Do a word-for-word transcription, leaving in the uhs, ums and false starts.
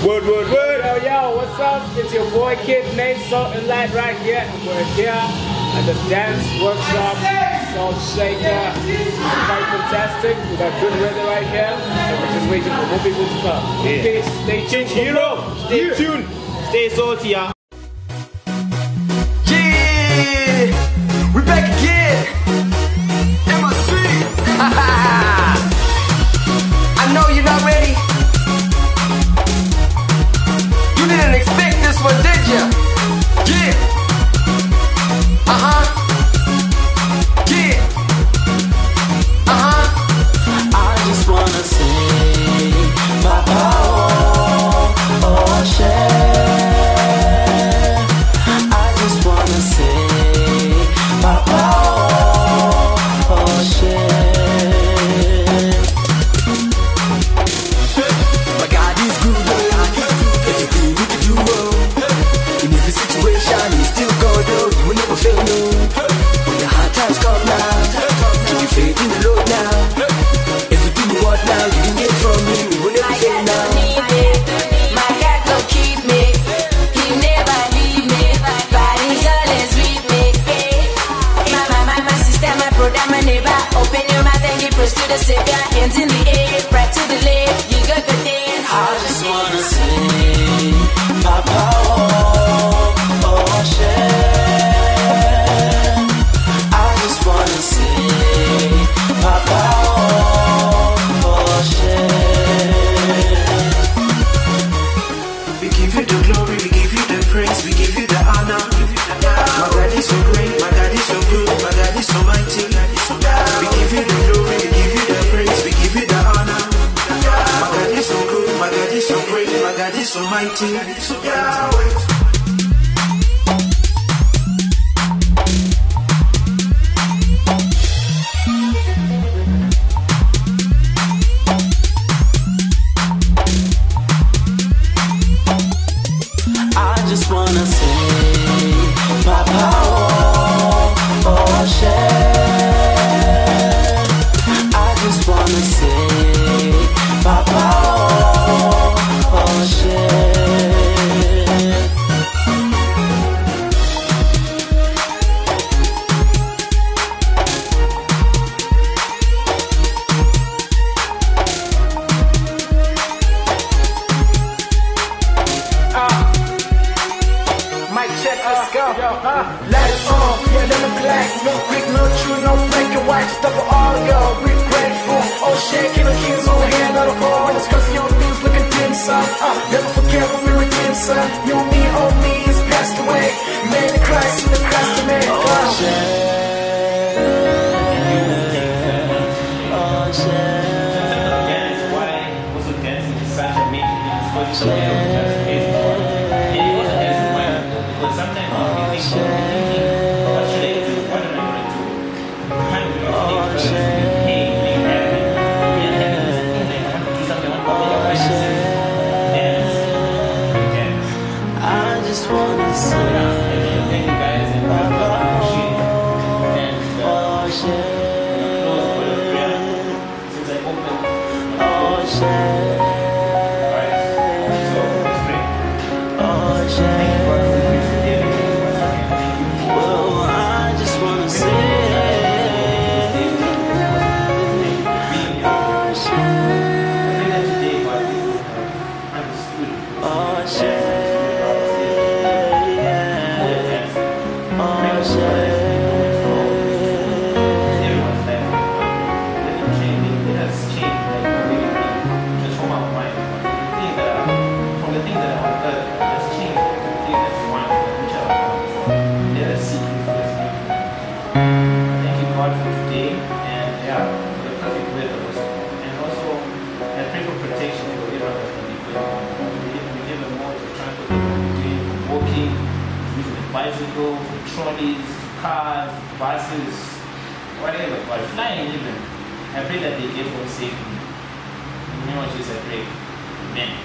Word, word, word. Yo, yo, what's up? It's your boy Kid Nate Salt and Light right here. And we're here at the dance workshop, Salt Shaker. It's quite fantastic. We got good weather right here. And we're just waiting for more people to come. Yeah. Peace. Stay tuned. Hero, stay Yeah. tuned. Stay salty, yeah. Yeah, we're back again. M I C. I know you're not ready. You didn't expect this one, did you? Yeah. Uh-huh. Yeah. Uh-huh. I just wanna sing my power, oh share. I just wanna sing my power, oh share. My God is good. Everything we can do, oh. In every situation, we still go do. You will never fail, no. When the hard times come now, keep your faith in the Lord now. Everything you want now, you can get from me. You will never fail now. My God gon' keep me. He never leave me. But He's always with me. My, my, my, my sister, my brother, my neighbor. Open your mouth and give praise to the Savior. Hands in the air, right to the left. You got the dance. I just wanna sing my power, oh share. I just wanna sing my power, oh share. We give you the glory, we give you the praise, we give you the honor. My God is so great, my God is so good, my God is so mighty. We give you the glory, we give you the praise, we give you the honor. My God is so good, my God is so great, my God is so mighty. Yahweh. I just wanna sing my power, oh share. I just wanna sing my power, oh share. Mic check, let's go. Lights on, yeah, let me black. No quick, no true, no black and white. Stuff for all y'all, we grateful. Oh shit, King of Kings over here, not a four. When it's cause your things looking dim, son. Uh, never forget when we were dim, son. You and me, oh me, is passed away. Man in Christ, in the Christ, the man. Oh share, oh share. Dance, why also dancing is such a major thing. Because sometimes you think, what should I do? What am I going to do? Kind of you think, hey, make happy. Yeah, happy is the thing. I want to do something. I want to make a dance. Dance. I just wanna sing Thank you guys and my I power, appreciate it. And oh uh, share, close for the prayer since I opened. oh share, Alright, so let's pray. oh Thank you share. for everything. Thank you for Oh, I just wanna sing. Oh share, oh share, oh share. Thank you, God, for today and yeah, for the perfect weather also. And also, I pray for protection for everyone that's going to be good. We live in more of transport that we're doing, from walking, using the bicycle, trolleys, cars, buses, whatever, but flying even. I pray that they get home safely. In the name of Jesus, I pray. Amen.